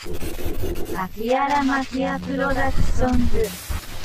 秋原町屋プロダクションズ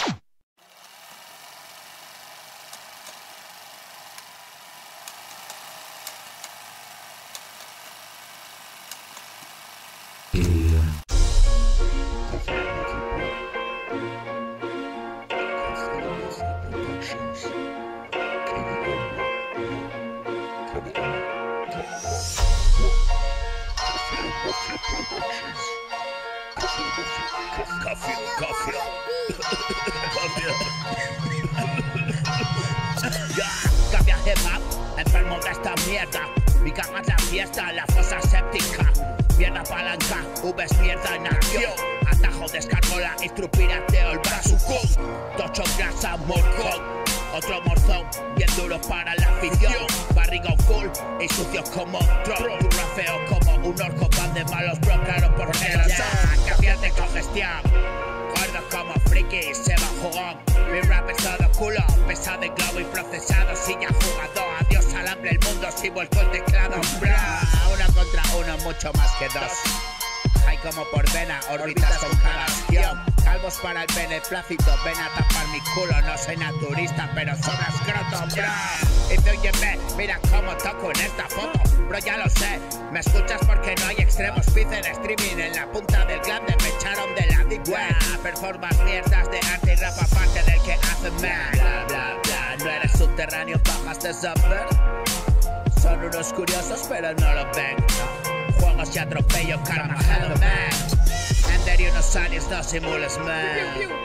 Cambia hip hop, enfermo de esta mierda. Mi cama es la fiesta, la fosa séptica. Mierda palanca, V's mierda en acción. Atajo, descargo la instrupirateo, el brazuco. Tocho grasa, morcón. Otro morzón, bien duro para la afición. Barrigón full y sucio como un tron. Tu rafeo como un orco, van de malos bro, claro por ya. Cambiar de congestión. Gordo como friki, se va jugón. Mi rap es todo culo, pesado de globo y procesado. Si ya jugado, adiós al hambre, el mundo si vuelco el teclado. Bra, uno contra uno, mucho más que dos. Hay como por vena, órbitas con cada acción. Calvos para el beneplácito, ven a tapar mi culo. No soy naturista, pero sobra escroto, bro. Y te óyeme, mira cómo toco en esta foto. Bro, ya lo sé, me escuchas porque no hay extremos. Pizza en streaming, en la punta del glande me echaron de la deep web. Performas mierdas de arte y rap aparte del que hace man. Bla, bla, bla, no eres subterráneo, bajas de saber. Son unos curiosos, pero no lo ven. Juegos y atropello, Carmageddon, man. Ender y unos aliens, no simules, man.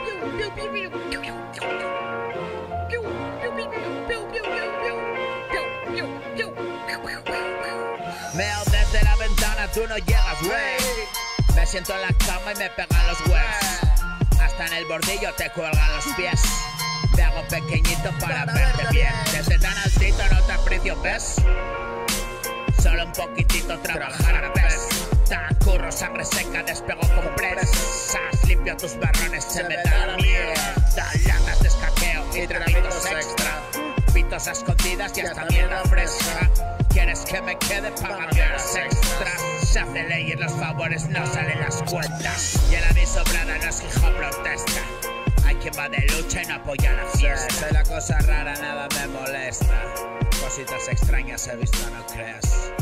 Meo desde la ventana, tú no llegas, wey. Me siento en la cama y me pegan los huevos. Hasta en el bordillo te cuelgan los pies. Me hago pequeñito para verte bien. Desde tan altito no te aprecio, ¿ves? Solo un poquitito trabajar, ¿ves? Curro, sangre seca, despego con presas. Limpio tus barrones, se me da la mierda. Latas de escaqueo y traguitos extra. Pitos a escondidas y esta mierda fresca. ¿Quieres que me quede? Págame horas extras. Se hace ley y en los favores no salen las cuentas. Y el aviso sobrada no es hijo protesta. Hay quien va de lucha y no apoya la fiesta. Soy la cosa rara, nada me molesta. Cositas extrañas he visto, no creas.